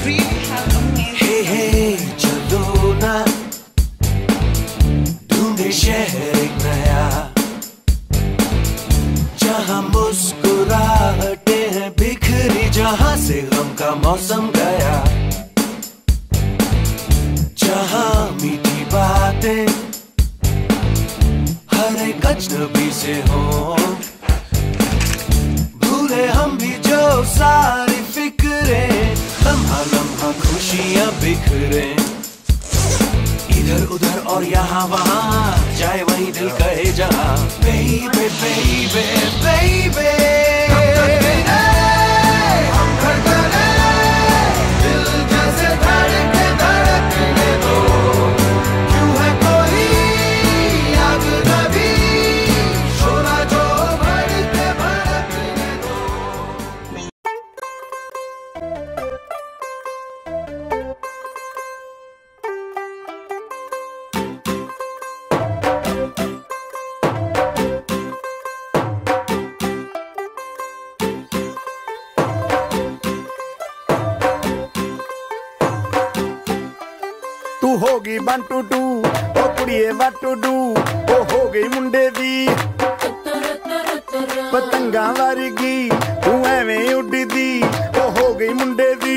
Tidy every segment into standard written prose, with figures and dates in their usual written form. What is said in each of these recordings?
really have amazing. Hey, चलो ना ढूंढे शहर एक नया, जहाँ मुस्कुराहटे हैं बिखरी, जहाँ से गम का मौसम गया, जहाँ मीठी बातें हर एक अजनबी से हो, भूले हम भी जो सारी फिक्रें, लम्हा लम्हा खुशियाँ बिखरे, इधर उधर और यहाँ वहाँ, जाए वहीं दिल कहे जहाँ, baby baby baby, हम धड़कने, दिल जैसे धड़के धड़कने दो, क्यों है कोई आग नभी, शोला जो भड़के भड़कने दो। तू होगी 1 2 2 ओ कुड़िए what to do, ओ हो गई मुंडे दी पतंगा वर्गी, तू एवें उड़दी, ओ हो गई मुंडे दी,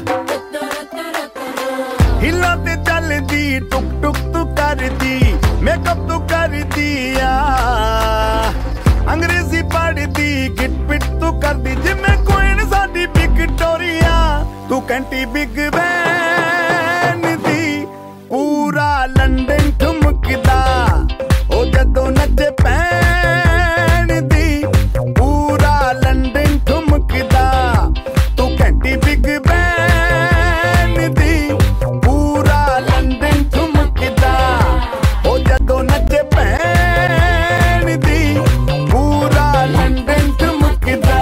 हिला ते चलदी, टुक टुक तू करदी, मेकअप तू करदी, अंग्रेजी पढ़दी, गिट पिट तू करदी, जिम्मे कोई साडी विक्टोरिया, तू कैंटी बिग बैन दी, पूरा लंदन ठुमकदा, ओ जदों नचे पैन दी, पूरा लंदन ठुमकदा, तू कैंटी बिग बैन दी, पूरा लंदन ठुमकदा, ओ जदों नचे पैन दी, पूरा लंदन ठुमकदा।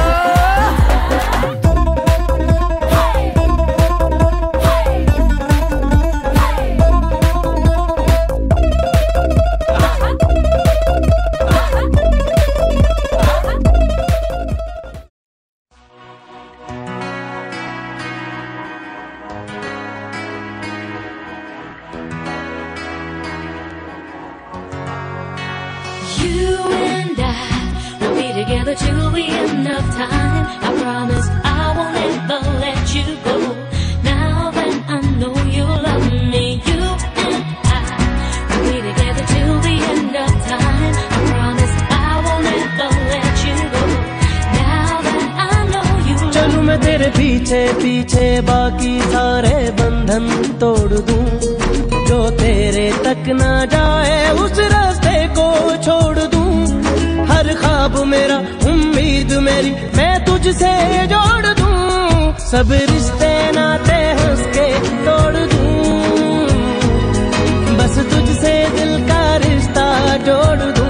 You and I will be together till the end of time. I promise I won't ever let you go. Now that I know you love me, you and I will be together till the end of time. I promise I won't ever let you go. Now that I know you love me. चलूं मैं तेरे पीछे पीछे, बाकी सारे बंधन तोड़ दूं, जो तेरे तक ना जाए उस रास्ते को छोड़ दूं, हर ख्वाब मेरा उम्मीद मेरी मैं तुझसे जोड़ दूं, सब रिश्ते नाते हंस के तोड़ दूं, बस तुझसे दिल का रिश्ता जोड़ दूं,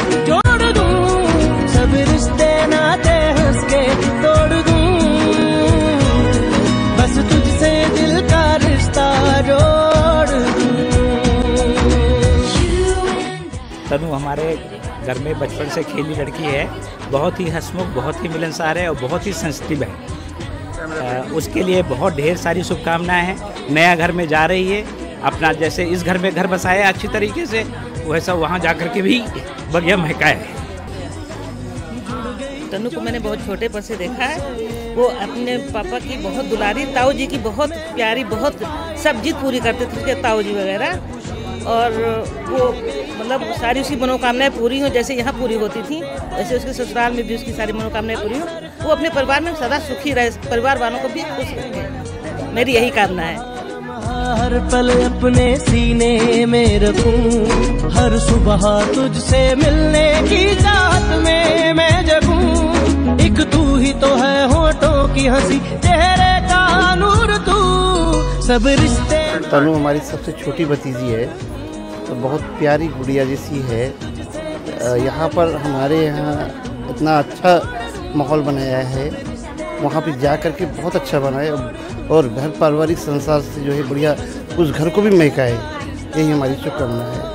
सब रिश्ते नाते हंस के तोड़ दूं, बस तुझसे दिल का रिश्ता जोड़ दूं। तनु हमारे घर में बचपन से खेली लड़की है, बहुत ही हंसमुख, बहुत ही मिलनसार है और बहुत ही सेंसिटिव है। उसके लिए बहुत ढेर सारी शुभकामनाएं हैं। नया घर में जा रही है, अपना जैसे इस घर में घर बसाया है अच्छी तरीके से, वैसा वहाँ जाकर के भी बढ़िया महका है। तनु को मैंने बहुत छोटे पर से देखा है, वो अपने पापा की बहुत दुलारी, ताऊ जी की बहुत प्यारी, बहुत सब जिद पूरी करते थे उसके ताऊ जी वगैरह, और वो मतलब सारी उसकी मनोकामनाएं पूरी हों, जैसे यहाँ पूरी होती थी वैसे उसके ससुराल में भी उसकी सारी मनोकामनाएं पूरी हों, वो अपने परिवार में सदा सुखी रहे, परिवार वालों को भी खुश रखे, मेरी यही कामना है। हर पल अपने सीने में रखूं, हर सुबह तुझसे मिलने की चाहत में मैं जगूं, एक तू ही तो है होठों की हंसी, चेहरे का नूर तू, सब रिश्ते। तनु हमारी सबसे छोटी भतीजी है, तो बहुत प्यारी गुड़िया जैसी है। यहाँ पर हमारे यहाँ इतना अच्छा माहौल बनाया है, वहाँ पे जा कर के बहुत अच्छा बना है, और घर पारिवारिक संसार से जो है बढ़िया उस घर को भी महका है, यही हमारी शुभकामना है।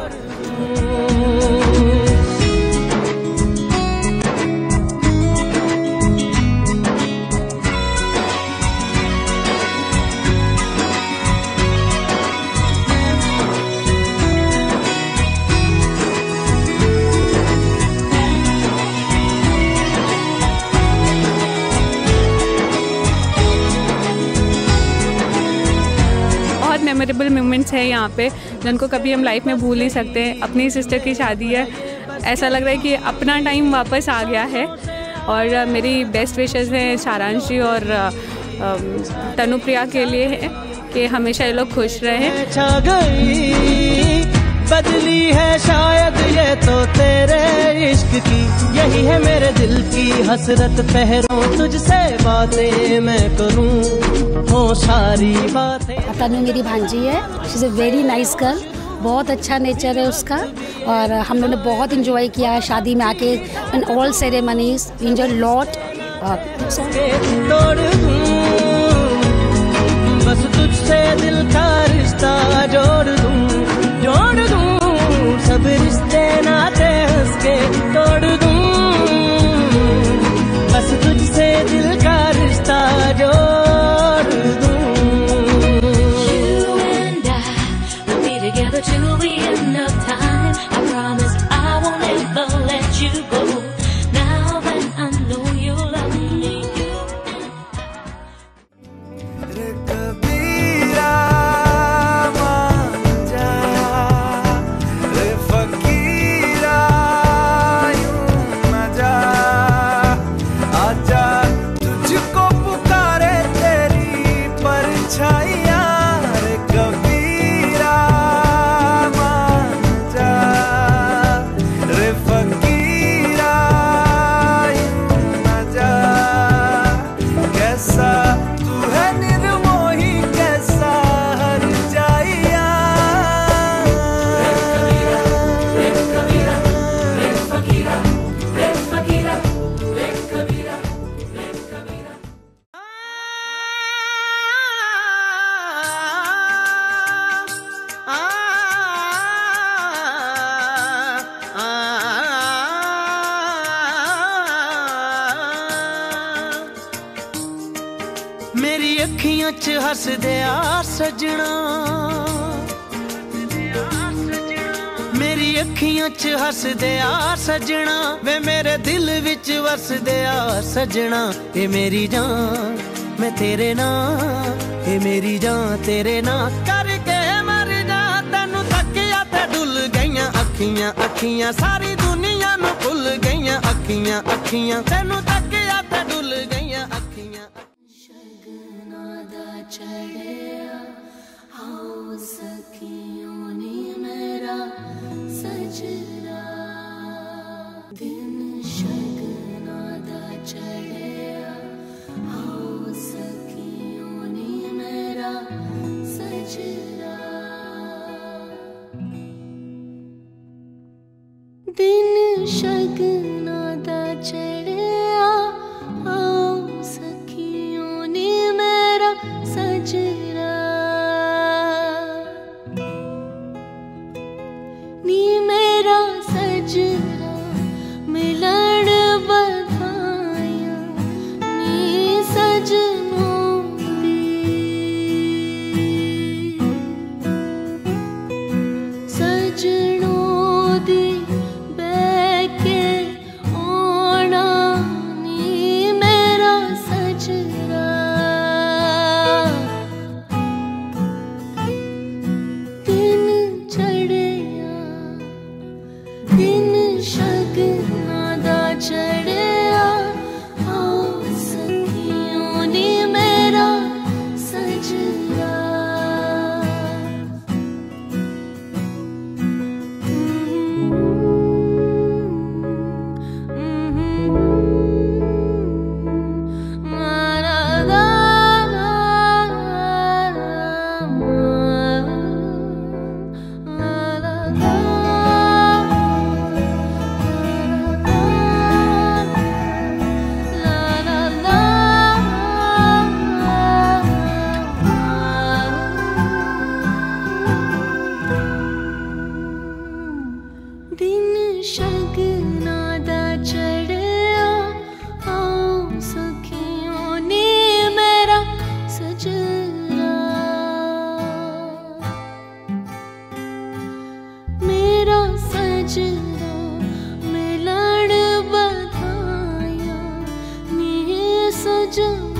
अनफॉरगेटेबल मोमेंट्स है यहाँ पे जिनको कभी हम लाइफ में भूल नहीं सकते। अपनी सिस्टर की शादी है, ऐसा लग रहा है कि अपना टाइम वापस आ गया है। और मेरी बेस्ट विशेस हैं सारांश जी और तनुप्रिया के लिए है कि हमेशा ये लोग खुश रहें। बदली है शायद ये तो तेरे इश्क की, यही है मेरे दिल की हसरत, ठहरो तुझसे बातें मैं करूं, हो सारी बातें। तनु मेरी भांजी है, she is a very nice girl, बहुत अच्छा नेचर है उसका। और हम लोगों ने बहुत इंजॉय किया शादी में आके, in all ceremonies enjoy lot. बस तुझसे दिल का रिश्ता जोड़ दूं, सब रिश्ते नाते हंस के तोड़ दूं, बस तुझसे दिल का रिश्ता जोड़ दूं। You and I will be together till the end of time. I promise I won't ever let you go. Now that I know you love me. मेरी अखियां च हस दिया सजना, मेरी अखियां च हस दिया सजना, वे मेरे दिल विच वस दिया सजना। ए मेरी जान मैं तेरे नाल, ए मेरी जान तेरे नाल करके मर जा। तेनू तकिया ते डुल गईयां अखियां अखियां, सारी दुनिया नू भुल गईयां अखियां अखियां, तेनू तकिया ते डुल गईयां अखियां। चढ़िया आओ सखियों ने मेरा सजना, दिन शगना दा चढ़िया आओ सखियों ने मेरा सजना, दिन शगना दा चढ़िया आओ सखियों ने मेरा सजना, नी मेरा सजना मिलन बधाया, नी सजनों दी, सजनों दी बैके ओना, नी मेरा सजना, दिन चढ़िया दिन शगना दा चढ़िया आओ सखियों ने मेरा सजना। दिन शगना दा चढ़िया आओ सखियों ने मेरा सजना, मेरा सजना मिलन बधाया, नी सजना।